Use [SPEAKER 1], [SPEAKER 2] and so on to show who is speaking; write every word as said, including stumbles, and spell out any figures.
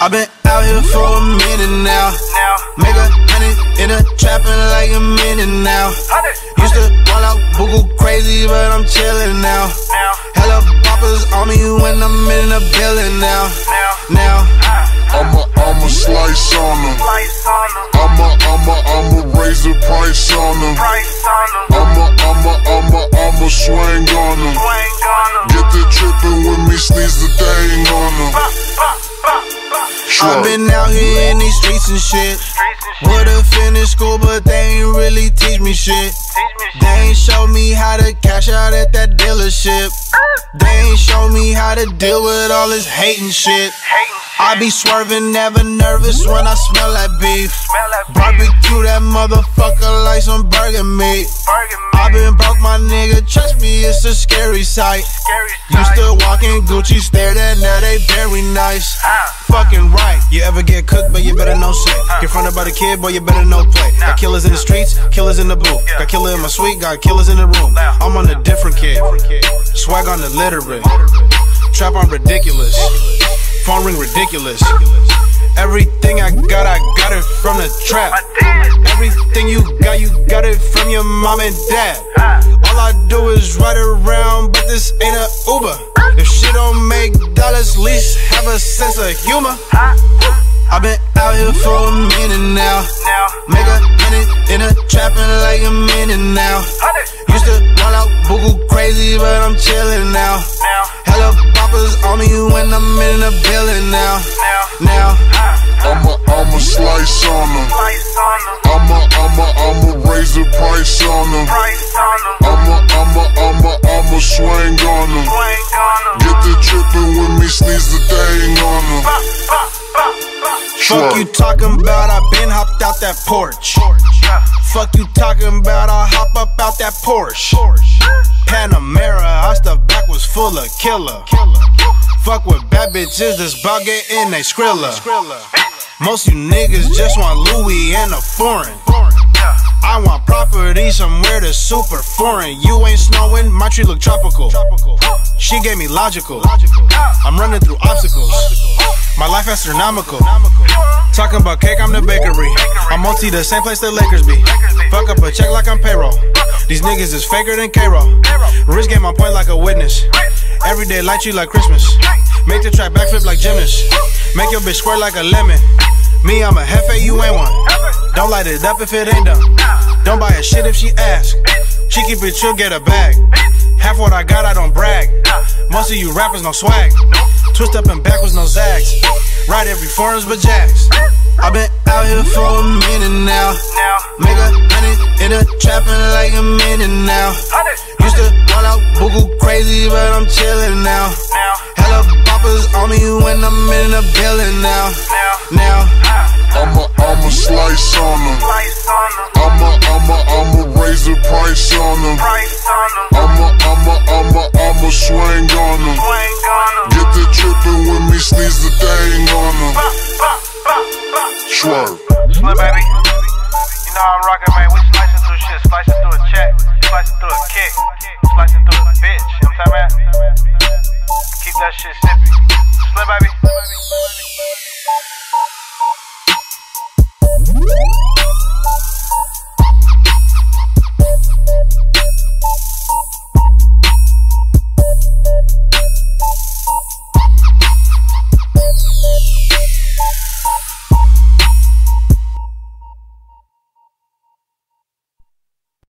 [SPEAKER 1] I've been out here for a minute now. Make a hundred in a trapping like a minute now. Used to roll out buku crazy, but I'm chillin' now. Hella boppers on me when I'm in the building now. Now
[SPEAKER 2] I'ma, I'ma slice on them. I'ma, I'ma, I'ma raise the price on them. I'ma, I'ma, I'ma, I'ma swing on them. Get the trippin' with me, sneeze the thing on them.
[SPEAKER 1] I've been out here in these streets and shit. Would've finished school, but they ain't really teach me shit. They ain't show me how to cash out at that dealership. They ain't show me how to deal with all this hating shit. I be swerving, never nervous when I smell that beef. Barbecue that motherfucker like some burger meat. I been broke, my nigga, trust me, it's a scary sight. Used to walk in Gucci, stared at, now they very nice. Fucking right. You ever get cooked, but you better know shit. Get fronted by the kid, boy, you better know play. Got killers in the streets, killers in the booth. Got killer in my suite, got killers in the room. I'm on a different kid. Swag on the literate. Trap on ridiculous. Phone ring ridiculous. Everything I got, I got it from the trap. Everything you got, you got it from your mom and dad. All I do is ride around, but this ain't a Uber. If shit don't make dollars, least have a sense of humor. I've been out here for a minute now. Make a hundred in a trapping like a minute now. Used to roll out buku crazy, but I'm chillin' now. Hella boppers on me when I'm in the building now. Now
[SPEAKER 2] I'ma, I'ma slice on them. I'ma, I'ma, I'ma raise the price on them. I'ma, I'ma, I'ma, I'ma swing on them. Get the trippin' with me, sneeze the thing on them.
[SPEAKER 1] Fuck you talking about, I been hopped out that porch. Fuck you talking about, I hop up out that Porsche. Panamera, I stuff back was full of killer. Fuck with bad bitches, this bout getting they skrilla. Most you niggas just want Louis and a foreign. I want property somewhere that's super foreign. You ain't snowing, my tree look tropical. She gave me logical. I'm running through obstacles. My life astronomical. Talking about cake, I'm the bakery. I'm multi the same place the Lakers be. Fuck up a check like I'm payroll. These niggas is faker than K-Roll. Rich game my point like a witness. Every day light you like Christmas. Make the track backflip like gymnast. Make your bitch squirt like a lemon. Me, I'm a hefe, you ain't one. Don't light it up if it ain't done. Don't buy a shit if she ask. She keep it chill, get a bag. Half what I got, I don't brag. Most of you rappers no swag. Twist up and backwards, no zags. Ride every foreigns but jacks. I've been out here for a minute now. Make a hundred in a trapping like a minute now. Used to roll out buku crazy, but I'm chillin' now. Hella boppers on me when I'm in the building now. Now
[SPEAKER 2] I'ma, I'ma slice on them. I'ma, I'ma, I'ma raise the price on them. I'ma, I'ma, I'ma, I'ma swing on them. Get the trippin' with me, sneeze the thing on them. Swerve.
[SPEAKER 3] Slim baby, you know how I'm rockin', man. We slicing through shit, slicing through a check, slicing through a kick.